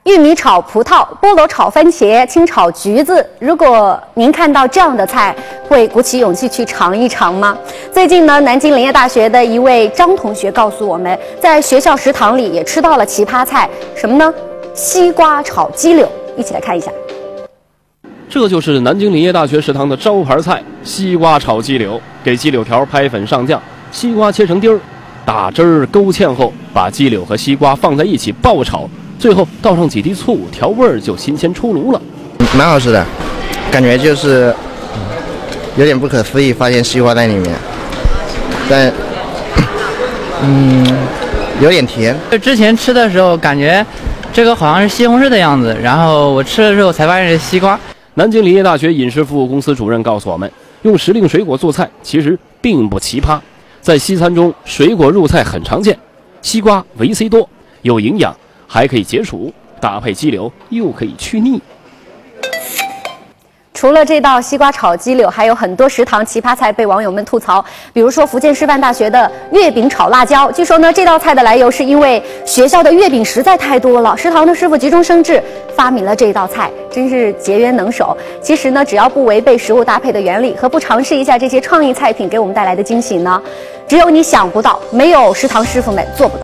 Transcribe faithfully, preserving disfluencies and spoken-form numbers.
玉米炒葡萄、菠萝炒番茄、清炒橘子。如果您看到这样的菜，会鼓起勇气去尝一尝吗？最近呢，南京林业大学的一位张同学告诉我们，在学校食堂里也吃到了奇葩菜，什么呢？西瓜炒鸡柳。一起来看一下。 这就是南京林业大学食堂的招牌菜——西瓜炒鸡柳。给鸡柳条拍粉上酱，西瓜切成丁儿，打汁儿勾芡后，把鸡柳和西瓜放在一起爆炒。 最后倒上几滴醋，调味儿就新鲜出炉了， 蛮好吃的，感觉就是有点不可思议，发现西瓜在里面，但嗯有点甜。 之前吃的时候感觉这个好像是西红柿的样子，然后我吃了之后才发现是西瓜。 南京林业大学饮食服务公司主任告诉我们，用时令水果做菜其实并不奇葩，在西餐中水果入菜很常见，西瓜维 C 多，有营养。 还可以解暑，搭配鸡柳又可以去腻。 除了这道西瓜炒鸡柳，还有很多食堂奇葩菜被网友们吐槽。比如说福建师范大学的月饼炒辣椒，据说呢这道菜的来由是因为学校的月饼实在太多了，食堂的师傅急中生智发明了这道菜，真是节约能手。其实呢，只要不违背食物搭配的原理，何不尝试一下这些创意菜品给我们带来的惊喜呢？只有你想不到，没有食堂师傅们做不到。